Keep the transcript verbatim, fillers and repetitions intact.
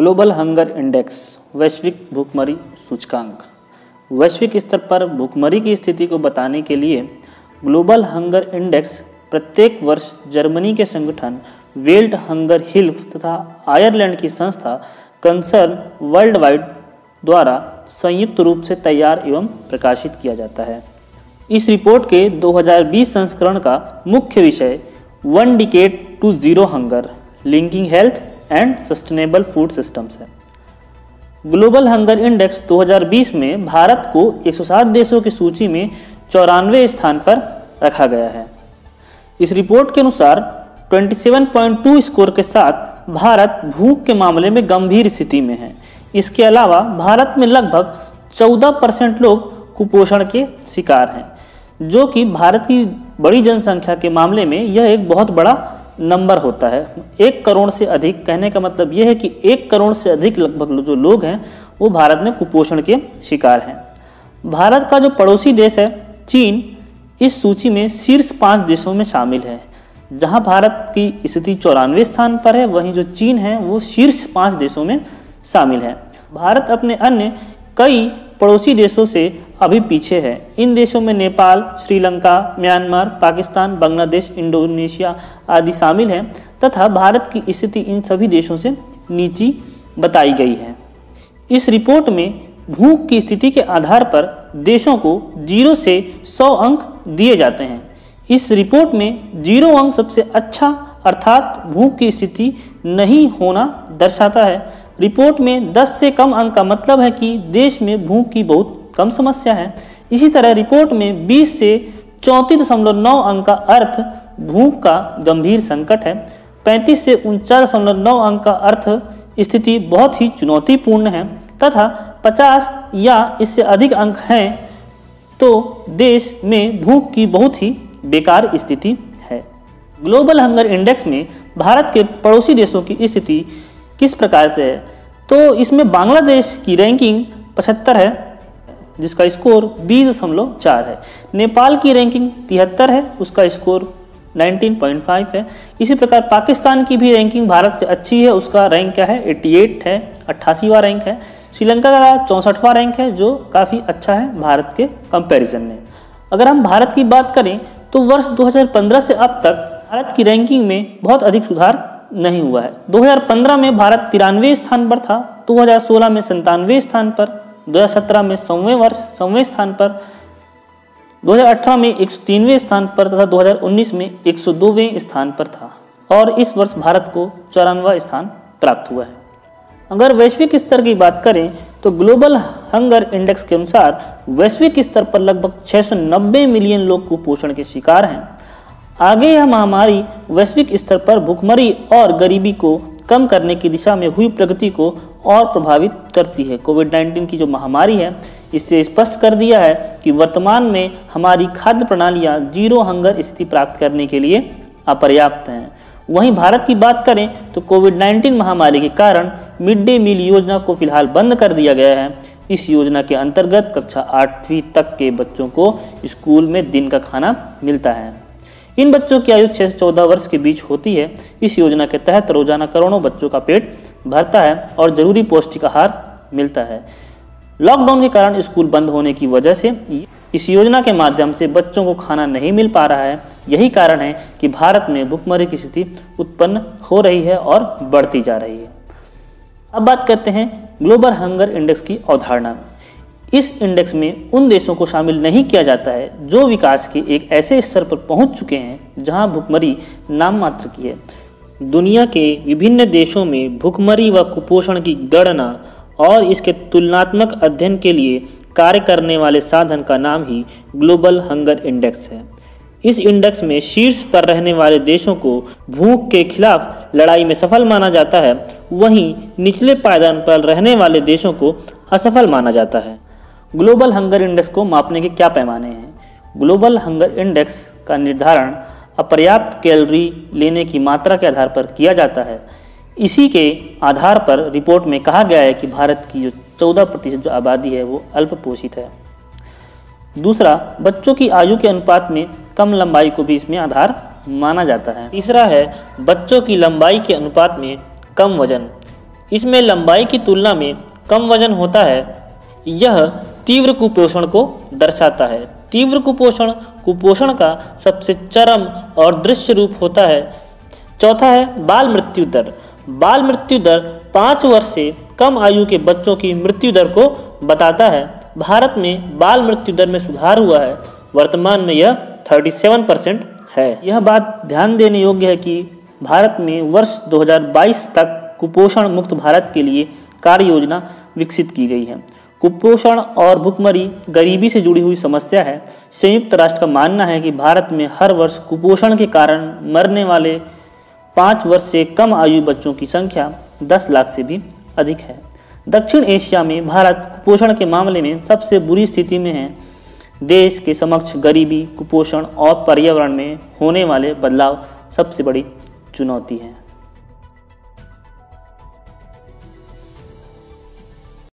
Global hunger index वैश्विक भूखमरी सूचकांक। वैश्विक स्तर पर भूखमरी की स्थिति को बताने के लिए ग्लोबल हंगर इंडेक्स प्रत्येक वर्ष जर्मनी के संगठन वेल्ट हंगर हिल्फ तथा आयरलैंड की संस्था कंसर्न वर्ल्ड वाइड द्वारा संयुक्त रूप से तैयार एवं प्रकाशित किया जाता है। इस रिपोर्ट के दो हज़ार बीस संस्करण का मुख्य विषय one decade to zero hunger linking health and sustainable food systems है। ग्लोबल हंगर इंडेक्स दो हज़ार बीस में भारत को एक सौ सात देशों की सूची में चौरानवे स्थान पर रखा गया है। इस रिपोर्ट के अनुसार सत्ताईस पॉइंट दो स्कोर के साथ भारत भूख के मामले में गंभीर स्थिति में है। इसके अलावा भारत में लगभग चौदह परसेंट लोग कुपोषण के शिकार हैं, जो कि भारत की बड़ी जनसंख्या के मामले में यह एक बहुत बड़ा नंबर होता है। एक करोड़ से अधिक, कहने का मतलब यह है कि एक करोड़ से अधिक लगभग जो लोग हैं वो भारत में कुपोषण के शिकार हैं। भारत का जो पड़ोसी देश है चीन इस सूची में शीर्ष पाँच देशों में शामिल है। जहां भारत की स्थिति चौरानवे स्थान पर है, वहीं जो चीन है वो शीर्ष पाँच देशों में शामिल है। भारत अपने अन्य कई पड़ोसी देशों से अभी पीछे है। इन देशों में नेपाल, श्रीलंका, म्यांमार, पाकिस्तान, बांग्लादेश, इंडोनेशिया आदि शामिल हैं तथा भारत की स्थिति इन सभी देशों से नीची बताई गई है। इस रिपोर्ट में भूख की स्थिति के आधार पर देशों को जीरो से सौ अंक दिए जाते हैं। इस रिपोर्ट में जीरो अंक सबसे अच्छा अर्थात भूख की स्थिति नहीं होना दर्शाता है। रिपोर्ट में दस से कम अंक का मतलब है कि देश में भूख की बहुत कम समस्या है। इसी तरह रिपोर्ट में बीस से चौंतीस दशमलव नौ अंक का अर्थ भूख का गंभीर संकट है। पैंतीस से उनचास दशमलव नौ अंक का अर्थ स्थिति बहुत ही चुनौतीपूर्ण है तथा पचास या इससे अधिक अंक हैं तो देश में भूख की बहुत ही बेकार स्थिति है। ग्लोबल हंगर इंडेक्स में भारत के पड़ोसी देशों की स्थिति किस प्रकार से है, तो इसमें बांग्लादेश की रैंकिंग पचहत्तर है जिसका स्कोर बीस दशमलव चार है। नेपाल की रैंकिंग तिहत्तर है, उसका स्कोर उन्नीस पॉइंट पाँच है। इसी प्रकार पाकिस्तान की भी रैंकिंग भारत से अच्छी है, उसका रैंक क्या है अट्ठासी है, अट्ठासीवां रैंक है। श्रीलंका का चौंसठवां रैंक है जो काफ़ी अच्छा है भारत के कंपैरिजन में। अगर हम भारत की बात करें तो वर्ष दो हज़ार पंद्रह से अब तक भारत की रैंकिंग में बहुत अधिक सुधार नहीं हुआ है। दो हज़ार पंद्रह में भारत तिरानवे स्थान पर था, दो हज़ार सोलह में संतानवे स्थान पर, दो हज़ार सत्रह में सौवें वर्ष सौवें स्थान पर, दो हज़ार अठारह में एक सौ तीनवें स्थान पर तथा दो हज़ार उन्नीस में एक सौ दोवें स्थान पर था और इस वर्ष भारत को चौरानवा स्थान प्राप्त हुआ है। अगर वैश्विक स्तर की बात करें तो ग्लोबल हंगर इंडेक्स के अनुसार वैश्विक स्तर पर लगभग छह सौ नब्बे मिलियन लोग कुपोषण के शिकार हैं। आगे यह महामारी वैश्विक स्तर पर भूखमरी और गरीबी को कम करने की दिशा में हुई प्रगति को और प्रभावित करती है। कोविड उन्नीस की जो महामारी है इससे स्पष्ट कर दिया है कि वर्तमान में हमारी खाद्य प्रणालियां जीरो हंगर स्थिति प्राप्त करने के लिए अपर्याप्त हैं। वहीं भारत की बात करें तो कोविड उन्नीस महामारी के कारण मिड डे मील योजना को फिलहाल बंद कर दिया गया है। इस योजना के अंतर्गत कक्षा आठवीं तक के बच्चों को स्कूल में दिन का खाना मिलता है। इन बच्चों की आयु छह से चौदह वर्ष के बीच होती है। इस योजना के तहत रोजाना करोड़ों बच्चों का पेट भरता है और जरूरी पौष्टिक आहार मिलता है। लॉकडाउन के कारण स्कूल बंद होने की वजह से इस योजना के माध्यम से बच्चों को खाना नहीं मिल पा रहा है। यही कारण है कि भारत में भूखमरी की स्थिति उत्पन्न हो रही है और बढ़ती जा रही है। अब बात करते हैं ग्लोबल हंगर इंडेक्स की अवधारणा। इस इंडेक्स में उन देशों को शामिल नहीं किया जाता है जो विकास के एक ऐसे स्तर पर पहुंच चुके हैं जहां भूखमरी नाम मात्र की है। दुनिया के विभिन्न देशों में भूखमरी व कुपोषण की गणना और इसके तुलनात्मक अध्ययन के लिए कार्य करने वाले साधन का नाम ही ग्लोबल हंगर इंडेक्स है। इस इंडेक्स में शीर्ष पर रहने वाले देशों को भूख के खिलाफ लड़ाई में सफल माना जाता है, वहीं निचले पायदान पर रहने वाले देशों को असफल माना जाता है। ग्लोबल हंगर इंडेक्स को मापने के क्या पैमाने हैं? ग्लोबल हंगर इंडेक्स का निर्धारण अपर्याप्त कैलोरी लेने की मात्रा के आधार पर किया जाता है। इसी के आधार पर रिपोर्ट में कहा गया है कि भारत की जो चौदह प्रतिशत जो आबादी है वो अल्प पोषित है। दूसरा, बच्चों की आयु के अनुपात में कम लंबाई को भी इसमें आधार माना जाता है। तीसरा है बच्चों की लंबाई के अनुपात में कम वजन। इसमें लंबाई की तुलना में कम वजन होता है। यह तीव्र कुपोषण को दर्शाता है। तीव्र कुपोषण कुपोषण का सबसे चरम और दृश्य रूप होता है। चौथा है बाल मृत्यु दर। बाल मृत्यु दर पाँच वर्ष से कम आयु के बच्चों की मृत्यु दर को बताता है। भारत में बाल मृत्यु दर में सुधार हुआ है। वर्तमान में यह सैंतीस परसेंट है। यह बात ध्यान देने योग्य है कि भारत में वर्ष दो हज़ार बाईस तक कुपोषण मुक्त भारत के लिए कार्य योजना विकसित की गई है। कुपोषण और भुखमरी गरीबी से जुड़ी हुई समस्या है। संयुक्त राष्ट्र का मानना है कि भारत में हर वर्ष कुपोषण के कारण मरने वाले पाँच वर्ष से कम आयु बच्चों की संख्या दस लाख से भी अधिक है। दक्षिण एशिया में भारत कुपोषण के मामले में सबसे बुरी स्थिति में है। देश के समक्ष गरीबी, कुपोषण और पर्यावरण में होने वाले बदलाव सबसे बड़ी चुनौती है।